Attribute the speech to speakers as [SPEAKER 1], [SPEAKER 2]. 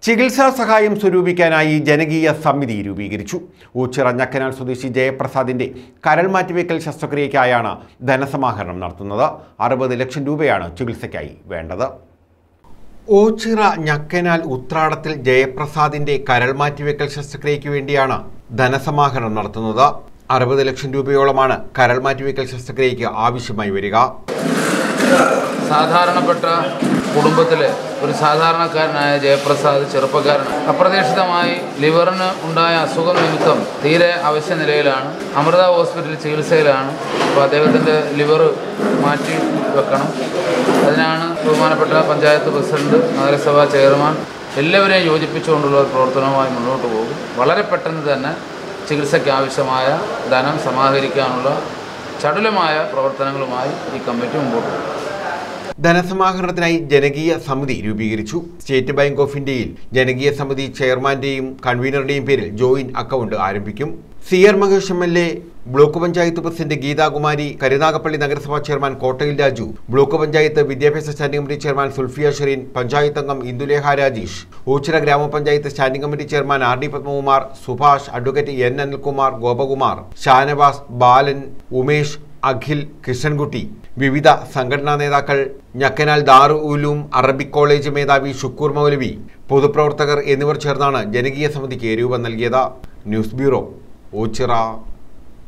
[SPEAKER 1] ചികിത്സാ സഹായം സ്വരൂപിക്കാനായി ജനകീയ സമിതി രൂപീകരിച്ചു. ഊച്ചിറ ഞക്കനാൽ സ്വദേശി ജയപ്രസാദിന്റെ കരൾ മാറ്റിവെക്കൽ ശസ്ത്രക്രിയയ്ക്കായാണ് ധനസമാഹരണം നടത്തുന്നത്. 60 ലക്ഷം രൂപയാണ് ചികിത്സയ്ക്കായി വേണ്ടത്. ഓച്ചിറ ഞക്കനാൽ ഉത്രാടത്തിൽ ജയപ്രസാദിന്റെ കരൾ മാറ്റിവെക്കൽ ശസ്ത്രക്രിയയ്ക്ക് വേണ്ടിയാണ് ധനസമാഹരണം നടത്തുന്നത്. 60 ലക്ഷം രൂപയോളമാണ് കരൾ മാറ്റിവെക്കൽ ശസ്ത്രക്രിയയ്ക്ക് ആവശ്യമായി വരിക.
[SPEAKER 2] സാധാരണപ്പെട്ട കുടുംബത്തിലെ ഒരു സാധാരണക്കാരനായ ജയപ്രസാദ് ചെറുപ്പക്കാരൻ അപ്രതീക്ഷിതമായി ലിവറിന് ഉണ്ടായ അസുഖം നിമിത്തം തീരെ അവശ്യ നിലയിലാണ്. അമൃത ഹോസ്പിറ്റലിൽ ചികിത്സയിലാണ്. അപ്പോൾ അദ്ദേഹത്തിൻ്റെ ലിവർ മാറ്റി വെക്കണം. അതിനാണ് ബഹുമാനപ്പെട്ട പഞ്ചായത്ത് പ്രസിഡന്റ്, നഗരസഭാ ചെയർമാൻ എല്ലാവരെയും യോജിപ്പിച്ചുകൊണ്ടുള്ള പ്രവർത്തനവുമായി മുന്നോട്ട് പോകും. വളരെ പെട്ടെന്ന് തന്നെ ചികിത്സയ്ക്ക് ആവശ്യമായ ധനം സമാഹരിക്കാനുള്ള ചടുലമായ പ്രവർത്തനങ്ങളുമായി ഈ കമ്മിറ്റി മുമ്പോട്ട് പോകും.
[SPEAKER 1] ധനസമാഹരണത്തിനായി ജനകീയ സമിതി രൂപീകരിച്ചു. സ്റ്റേറ്റ് ബാങ്ക് ഓഫ് ഇന്ത്യയിൽ ജനകീയ സമിതി ചെയർമാന്റെയും കൺവീനറുടെയും പേരിൽ ജോയിന്റ് അക്കൗണ്ട് ആരംഭിക്കും. CR Mahesh MLA, block panchayat president Geethakumari, Karunagappally നഗരസഭാ ചെയർമാൻ കോട്ടയിൽ രാജു, ബ്ലോക്ക് പഞ്ചായത്ത് വിദ്യാഭ്യാസ standing committee chairman Sulfiya Shereen, panchayat അംഗം ഇന്ദുലേഖ രാജേഷ്, ഊച്ചിറ ഗ്രാമപഞ്ചായത്ത് standing committee chairman RD Padmakumar, Subhash, advocate N Anilkumar, Gopakumar, Shanavas, Balan, Umesh, Akhil, Krishnankutty, വിവിധ സംഘടനാ നേതാക്കൾ, ഞക്കനാൽ ദാറു ഉലൂം അറബിക് കോളേജ് മേധാവി ഷുക്കൂർ മൗലവി, പൊതുപ്രവർത്തകർ എന്നിവർ ചേർന്നാണ് ജനകീയ സമിതിക്ക് രൂപം നൽകിയത്. News bureau, Ochira.